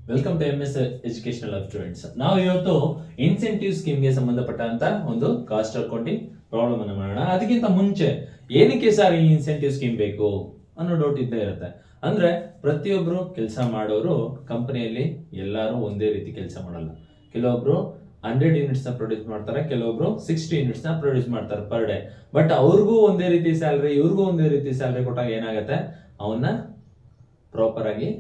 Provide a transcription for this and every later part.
Welcome to MS educational of students. ನಾವು ಇವತ್ತು incentive scheme ಗೆ ಸಂಬಂಧಪಟ್ಟಂತ ಒಂದು ಕಾಸ್ಟ್ ಅಕೌಂಟಿಂಗ್ ಪ್ರಾಬ್ಲಮ್ ಅನ್ನು ಮಾಡೋಣ. ಅದಕ್ಕಿಂತ ಮುಂಚೆ ಏನಕ್ಕೆ ಸರ್ ಈ ಇನ್ಸೆಂಟಿವ್ ಸ್ಕೀಮ್ ಬೇಕು ಅನ್ನೋ ಡೌಟ್ ಇದ್ದೇ ಇರುತ್ತೆ. ಅಂದ್ರೆ ಪ್ರತಿಯೊಬ್ರು ಕೆಲಸ ಮಾಡೋರು ಕಂಪನಿಯಲ್ಲಿ ಎಲ್ಲರೂ ಒಂದೇ ರೀತಿ ಕೆಲಸ ಮಾಡಲ್ಲ. ಕೆಲವೊಬ್ರು 100 ಯೂನಿಟ್ಸ್ ನ ಪ್ರೊಡ್ಯೂಸ್ ಮಾಡ್ತಾರೆ, ಕೆಲವೊಬ್ರು 60 ಯೂನಿಟ್ಸ್ ನ ಪ್ರೊಡ್ಯೂಸ್ ಮಾಡ್ತಾರೆ ಪರ್ ಡೇ. ಬಟ್ ಅವ್ರಿಗೂ ಒಂದೇ ರೀತಿ ಸ್ಯಾಲರಿ, ಇವ್ರಿಗೂ ಒಂದೇ ರೀತಿ ಸ್ಯಾಲರಿ ಕೊಟ್ಟಾಗ ಏನಾಗುತ್ತೆ, ಅವನ್ನ ಪ್ರಾಪರ್ ಆಗಿ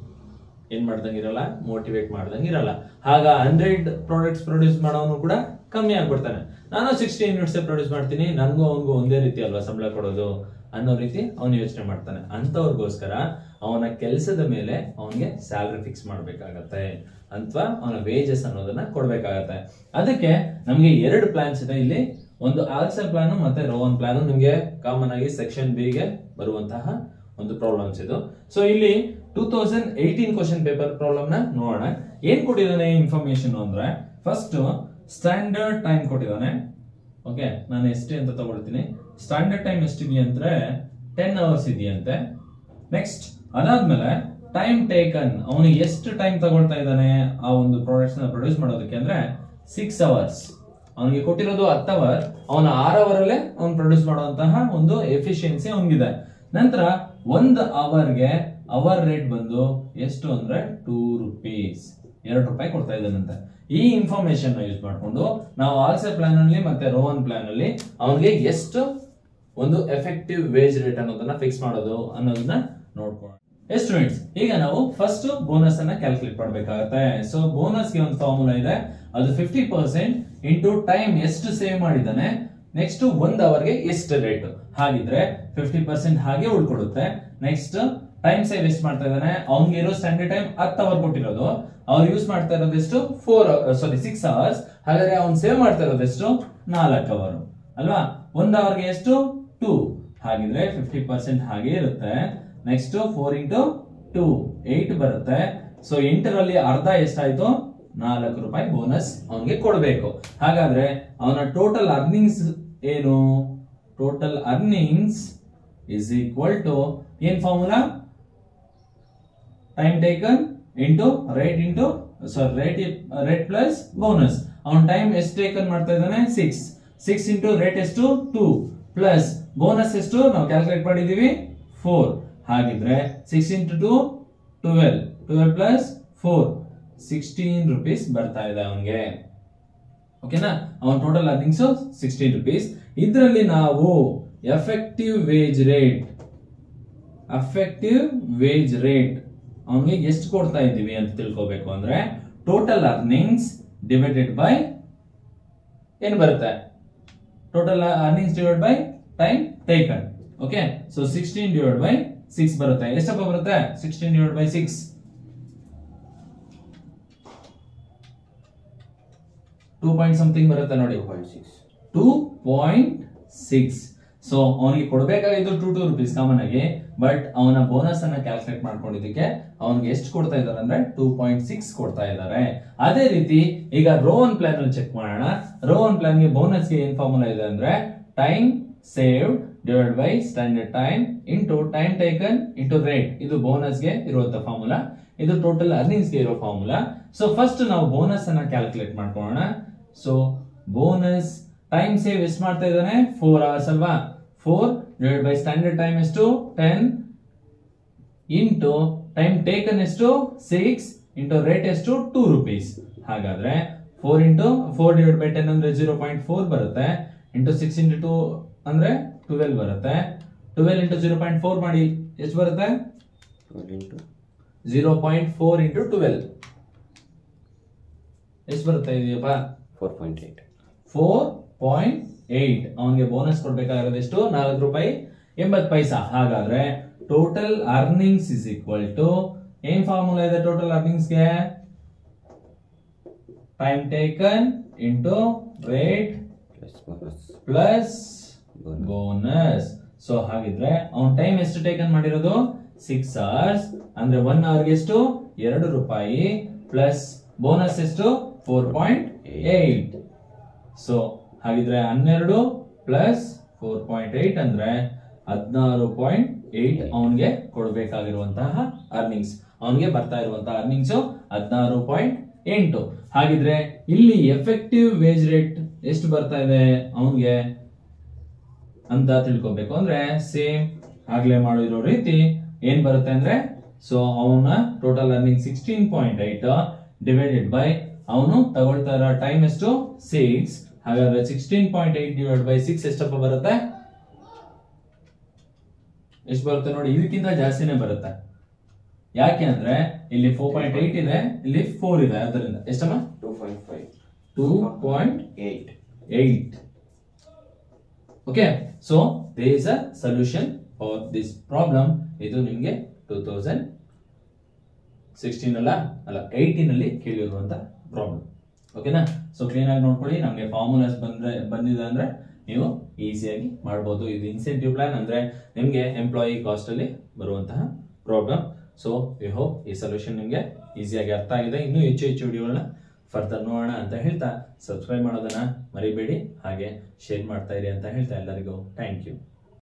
ಏನ್ ಮಾಡ್ದಂಗಿರಲ್ಲ, ಮೋಟಿವೇಟ್ ಮಾಡ್ದಂಗಿರಲ್ಲ. ಆಗ 100 ಪ್ರಾಡಕ್ಟ್ಸ್ ಪ್ರೊಡ್ಯೂಸ್ ಮಾಡೋನು ಕೂಡ ಕಮ್ಮಿ ಆಗ್ಬಿಡ್ತಾನೆ. ನಾನು 60 ಯೂನಿಟ್ಸ್ ಪ್ರೊಡ್ಯೂಸ್ ಮಾಡ್ತೀನಿ, ನನ್ಗೂ ಅವನಿಗೂ ಒಂದೇ ರೀತಿ ಅಲ್ವಾ ಸಂಬಳ ಕೊಡೋದು ಅನ್ನೋ ರೀತಿ ಅವನು ಯೋಚನೆ ಮಾಡ್ತಾನೆ. ಅಂತವ್ರಿಗೋಸ್ಕರ ಅವನ ಕೆಲಸದ ಮೇಲೆ ಅವನಿಗೆ ಸ್ಯಾಲರಿ ಫಿಕ್ಸ್ ಮಾಡ್ಬೇಕಾಗತ್ತೆ, ಅಥವಾ ಅವನ ವೇಜಸ್ ಅನ್ನೋದನ್ನ ಕೊಡ್ಬೇಕಾಗತ್ತೆ. ಅದಕ್ಕೆ ನಮ್ಗೆ 2 ಪ್ಲಾನ್ಸ್ ಇದೆ ಇಲ್ಲಿ. ಒಂದು ಆಲ್ಸರ್ ಪ್ಲಾನ್ ಮತ್ತೆ ರೋವನ್ ಪ್ಲಾನ್. ನಿಮ್ಗೆ ಕಾಮನ್ ಆಗಿ ಸೆಕ್ಷನ್ ಬಿ ಗೆ ಬರುವಂತಹ ಒಂದು ಪ್ರಾಬ್ಲಮ್ಸ್ ಇದು. ಸೊ ಇಲ್ಲಿ 2018 ಕ್ವಶನ್ ಪೇಪರ್ ಪ್ರಾಬ್ಲಮ್ ನ ನೋಡೋಣ. ಏನ್ ಕೊಟ್ಟಿದ್ದಾನೆ ಇನ್ಫಾರ್ಮೇಶನ್ ಅಂದ್ರೆ, ಫಸ್ಟ್ ಸ್ಟ್ಯಾಂಡರ್ಡ್ ಟೈಮ್ ಕೊಟ್ಟಿದ್ದಾನೆ. ಓಕೆ, ನಾನು ಎಷ್ಟು ಅಂತ ತಗೊಳ್ತೀನಿ. ಸ್ಟ್ಯಾಂಡರ್ಡ್ ಟೈಮ್ ಎಷ್ಟಿದೆ ಅಂದ್ರೆ 10 ಅವರ್ಸ್ ಇದೆಯಂತೆ. ನೆಕ್ಸ್ಟ್ ಅದಾದ್ಮೇಲೆ ಟೈಮ್ ಟೇಕನ್, ಅವನು ಎಷ್ಟು ಟೈಮ್ ತಗೊಳ್ತಾ ಇದ್ದಾನೆ ಆ ಒಂದು ಪ್ರಾಡಕ್ಟ್ಸ್ ನ ಪ್ರೊಡ್ಯೂಸ್ ಮಾಡೋದಕ್ಕೆ ಅಂದ್ರೆ 6 ಅವರ್ಸ್. ಅವನಿಗೆ ಕೊಟ್ಟಿರೋದು 10 ಅವರ್, ಅವನ 6 ಅವರ್ ಅಲ್ಲೇ ಅವ್ನು ಪ್ರೊಡ್ಯೂಸ್ ಮಾಡುವಂತಹ ಒಂದು ಎಫಿಷಿಯನ್ಸಿ ಅವನಿಗಿದೆ. ನಂತರ 1 ಅವರ್ಗೆ ಅವರ್ ರೇಟ್ ಬಂದು ಎಷ್ಟು ಅಂದ್ರೆ 2 ರೂಪೀಸ್, 2 ರೂಪಾಯಿ ಕೊಡ್ತಾ ಇದ್ದಾನಂತೆ. ಈ ಇನ್ಫಾರ್ಮೇಶನ್ ಯೂಸ್ ಮಾಡ್ಕೊಂಡು ನಾವು ಆಲ್ಸರ್ ಪ್ಲಾನ್ ಅಲ್ಲಿ ಮತ್ತೆ ರೋವನ್ ಪ್ಲಾನ್ ಅಲ್ಲಿ ಅವನಿಗೆ ಎಷ್ಟು ಒಂದು ಎಫೆಕ್ಟಿವ್ ವೇಜ್ ರೇಟ್ ಅನ್ನೋದನ್ನ ಫಿಕ್ಸ್ ಮಾಡೋದು ಅನ್ನೋದನ್ನ ನೋಡ್ಕೊಳ್ಳೋಣ. ಸ್ಟೂಡೆಂಟ್ಸ್, ಈಗ ನಾವು ಫಸ್ಟ್ ಬೋನಸ್ ಅನ್ನ ಕ್ಯಾಲ್ಕುಲೇಟ್ ಮಾಡಬೇಕಾಗುತ್ತೆ. ಸೊ ಬೋನಸ್ ಗೆ ಒಂದು ಫಾರ್ಮುಲಾ ಇದೆ, ಅದು 50% ಇಂಟು ಟೈಮ್ ಎಷ್ಟು ಸೇವ್ ಮಾಡಿದ್ದಾನೆ, ನೆಕ್ಸ್ಟ್ 1 ಅವರ್ಗೆ ಎಷ್ಟು ರೇಟ್. ಹಾಗಿದ್ರೆ 50% ಹಾಗೆ ಉಳ್ಕೊಡುತ್ತೆ. ನೆಕ್ಸ್ಟ್ ಟೈಮ್ ಸೇವ್ ಎಷ್ಟು ಮಾಡ್ತಾ ಇದ್ದಾನೆ, ಅವ್ನಿಗೆ ಇರೋ ಸ್ಟ್ಯಾಂಡರ್ಡ್ ಟೈಮ್ 10 ಅವರ್ ಕೊಟ್ಟಿರೋದು, ಅವ್ರು ಯೂಸ್ ಮಾಡ್ತಾ ಇರೋದು ಎಷ್ಟು 6 ಅವರ್ಸ್. ಹಾಗಾದ್ರೆ ಅವ್ನು ಸೇವ್ ಮಾಡ್ತಾ ಇರೋದು ಎಷ್ಟು 4 ಅವರ್ ಅಲ್ವಾ. 1 ಅವರ್ಗೆ ಎಷ್ಟು 2, ಹಾಗಿದ್ರೆ 50% ಹಾಗೆ ಇರುತ್ತೆ. ನೆಕ್ಸ್ಟ್ 4 ಇಂಟು 2 8 ಬರುತ್ತೆ. ಸೊ 8ರಲ್ಲಿ ಅರ್ಧ ಎಷ್ಟಾಯ್ತು, 4 ರೂಪಾಯಿ ಬೋನಸ್ ಅವನಿಗೆ ಕೊಡಬೇಕು. ಹಾಗಾದ್ರೆ ಅವನ ಟೋಟಲ್ ಅರ್ನಿಂಗ್ಸ್ ಏನು, total earnings is equal to ಏನ್ formula, time taken into rate into rate plus bonus. ಅವನ ಟೈಮ್ ಎಷ್ಟು ಟೇಕನ್ ಮಾಡ್ತಾ ಇದ್ದಾನೆ 6 ಇಂಟು ರೇಟ್ ಎಷ್ಟು 2 ಪ್ಲಸ್ ಬೋನಸ್ ಎಷ್ಟು ನಾವು ಕ್ಯಾಲ್ಕುಲೇಟ್ ಮಾಡಿದೀವಿ 4. ಹಾಗಿದ್ರೆ 6 ಇಂಟು 2 12 ಪ್ಲಸ್ 4 16 ರೂಪೀಸ್ ಬರ್ತಾ ಇದೆ ಅವನಿಗೆ. ಓಕೆನಾ, ಅವನ ಟೋಟಲ್ ಅರ್ನಿಂಗ್ಸ್ 16 ರೂಪೀಸ್. ಇದರಲ್ಲಿ ನಾವು ಎಫೆಕ್ಟಿವ್ ವೇಜ್ ರೇಟ್ ಅವನಿಗೆ ಎಷ್ಟು ಕೊಡ್ತಾ ಇದ್ದೀವಿ ಅಂತ ತಿಳ್ಕೋಬೇಕು. ಅಂದ್ರೆ ಟೋಟಲ್ ಅರ್ನಿಂಗ್ಸ್ ಡಿವೈಡೆಡ್ ಬೈ ಏನ್ ಬರುತ್ತೆ, total earnings divide by time taken. Okay, so 16 divide by 6 ಬರುತ್ತೆ. ಎಷ್ಟಪ್ಪ ಬರುತ್ತೆ 16 ಡಿವೈಡ್ ಬೈ 6, 2 ಪಾಯಿಂಟ್ ಸಮಥಿಂಗ್ ಬರುತ್ತೆ ನೋಡಿ, 2.6. ಸೊ ಅವನಿಗೆ ಕೊಡಬೇಕಾಗಿದ್ದು 2 ರೂಪೀಸ್ ಕಾಮನ್ ಆಗಿ, ಬಟ್ ಅವನ ಬೋನಸ್ ಅನ್ನ ಕ್ಯಾಲ್ಕುಲೇಟ್ ಮಾಡ್ಕೊಂಡಿದ್ದಕ್ಕೆ ಅವನಿಗೆ ಎಷ್ಟು ಕೊಡ್ತಾ ಇದ್ದಾರೆ ಅಂದ್ರೆ 2.6 ಕೊಡ್ತಾ ಇದ್ದಾರೆ. ಅದೇ ರೀತಿ ಈಗ ರೋವನ್ ಪ್ಲಾನ್ ಅಲ್ಲಿ ಚೆಕ್ ಮಾಡೋಣ. ರೋವನ್ ಪ್ಲಾನ್ ಗೆ ಬೋನಸ್ ಗೆ ಏನ್ ಫಾರ್ಮುಲಾ ಇದೆ ಅಂದ್ರೆ time saved divide by standard time into time taken into rate. ಇದು ಬೋನಸ್ ಗೆ ಇರುವಂತ ಫಾರ್ಮುಲಾ, ಇದು ಟೋಟಲ್ ಅರ್ನಿಂಗ್ಸ್ ಗೆ ಇರೋ ಫಾರ್ಮುಲಾ. ಸೊ ಫಸ್ಟ್ ನಾವು ಬೋನಸ್ ಅನ್ನ ಕ್ಯಾಲ್ಕುಲೇಟ್ ಮಾಡ್ಕೊಳ್ಳೋಣ. ಸೊ ಬೋನಸ್ ಟೈಮ್ ಸೇವ್ ಎಷ್ಟು ಮಾಡ್ತಾ ಇದ್ದಾನೆ 4 ಅವರ್ಸ್ ಅಲ್ವಾ. 4 ಡಿವೈಡ್ ಬೈ ಸ್ಟ್ಯಾಂಡರ್ಡ್ ಟೈಮ್ ಎಷ್ಟು 10 ಇಂಟು ಟೈಮ್ ಟೇಕನ್ ಎಷ್ಟು 6 ಇಂಟು ರೇಟ್ ಎಷ್ಟು 2 ರೂಪೀಸ್. ಹಾಗಾದ್ರೆ 4 ಡಿವೈಡ್ ಬೈ 10 ಅಂದ್ರೆ 0.4 ಬರುತ್ತೆ. ಇಂಟು 6 ಇಂಟು 2 ಅಂದ್ರೆ 12 ಬರುತ್ತೆ. 12 ಇಂಟು 0.4 ಮಾಡಿ ಎಷ್ಟು ಬರುತ್ತೆ, 0.4 ಇಂಟು 12 ಎಷ್ಟು ಬರುತ್ತೆ ಇದೆಯಪ್ಪ 4.8. ಅವನಿಗೆ ಬೋನಸ್ ಕೊಡ್ಬೇಕಾಗಿರೋದು ಎಷ್ಟು 4 ರೂಪಾಯಿ 80 ಪೈಸಾ. ಹಾಗಾದ್ರೆ total earnings is equal to ಏನ್ ಫಾರ್ಮುಲಾ ಇದೆ ಟೋಟಲ್ ಅರ್ನಿಂಗ್ಸ್ ಗೆ, time taken into rate plus bonus. So ಹಾಗಿದ್ರೆ ಅವನ್ ಟೈಮ್ ಎಷ್ಟು ಟೇಕನ್ ಮಾಡಿರೋದು 6 ಅವರ್ಸ್, ಅಂದ್ರೆ 1 ಅವರ್ಗೆ ಎಷ್ಟು 2 ರೂಪಾಯಿ ಪ್ಲಸ್ ಬೋನಸ್ ಎಷ್ಟು 4.8. ಸೊ ಹಾಗಿದ್ರೆ 12 ಪ್ಲಸ್ 4.8 ಅಂದ್ರೆ 16.8 ಅವನಿಗೆ ಕೊಡಬೇಕಾಗಿರುವಂತಹ ಅರ್ನಿಂಗ್ಸ್, ಅವನಿಗೆ ಬರ್ತಾ ಇರುವಂತಹ ಅರ್ನಿಂಗ್ಸ್ 16.8. ಹಾಗಿದ್ರೆ ಇಲ್ಲಿ ಎಫೆಕ್ಟಿವ್ ವೇಜ್ ರೇಟ್ ಎಷ್ಟು ಬರ್ತಾ ಇದೆ ಅವನಿಗೆ ಅಂತ ತಿಳ್ಕೊಬೇಕು ಅಂದ್ರೆ ಸೇಮ್ ಆಗ್ಲೇ ಮಾಡಿರೋ ರೀತಿ ಏನ್ ಬರುತ್ತೆ ಅಂದ್ರೆ, ಸೊ ಅವನ ಟೋಟಲ್ ಅರ್ನಿಂಗ್ 16.8 ಡಿವೈಡೆಡ್ ಬೈ ಅವನು ತಗೊಳ್ತಾ ಇರೋ ಟೈಮ್ ಎಷ್ಟು 6. ಹಾಗಾದ್ರೆ 16.8 ಡಿವೈಡ್ ಬೈ 6 ಎಷ್ಟಪ್ಪ ಬರುತ್ತೆ? ಎಷ್ಟು ಬರುತ್ತೆ ನೋಡಿ, ಇದಕ್ಕಿಂತ ಜಾಸ್ತಿನೇ ಬರುತ್ತೆ. ಯಾಕೆ ಅಂದ್ರೆ ಇಲ್ಲಿ 4.8 ಇದೆ, ಇಲ್ಲಿ 4 ಇದೆ, ಅದರಿಂದ ಎಷ್ಟಮ್ಮ 2.8. Okay, so there is a solution for this problem. ಇದು ನಿಮ್ಗೆ 2016 ಅಲ್ಲ 18 ಅಲ್ಲಿ ಕೇಳಿರುವಂತ ಪ್ರಾಬ್ಲಮ್. ಓಕೆನಾ? ಸೊ ಕ್ಲೀನ್ ಆಗಿ ನೋಡ್ಕೊಳ್ಳಿ. ನಮ್ಗೆ ಫಾರ್ಮುಲಾಸ್ ಬಂದಿದೆ ಅಂದ್ರೆ ನೀವು ಈಸಿಯಾಗಿ ಮಾಡಬಹುದು. ಇದು ಇನ್ಸೆಂಟಿವ್ ಪ್ಲಾನ್ ಅಂದ್ರೆ ನಿಮ್ಗೆ ಎಂಪ್ಲಾಯಿ ಕಾಸ್ಟ್ ಅಲ್ಲಿ ಬರುವಂತಹ ಪ್ರಾಬ್ಲಮ್. ಸೊ ವಿ ಹೋಪ್ ಈ ಸೊಲ್ಯೂಷನ್ ನಿಮ್ಗೆ ಈಸಿಯಾಗಿ ಅರ್ಥ ಆಗಿದೆ. ಇನ್ನೂ ಹೆಚ್ಚು ವಿಡಿಯೋಗಳನ್ನ ಫರ್ದರ್ ನೋಡೋಣ ಅಂತ ಹೇಳ್ತಾ ಸಬ್ಸ್ಕ್ರೈಬ್ ಮಾಡೋದನ್ನ ಮರಿಬೇಡಿ, ಹಾಗೆ ಶೇರ್ ಮಾಡ್ತಾ ಇರಿ ಅಂತ ಹೇಳ್ತಾ ಎಲ್ಲರಿಗೂ ಥ್ಯಾಂಕ್ ಯು.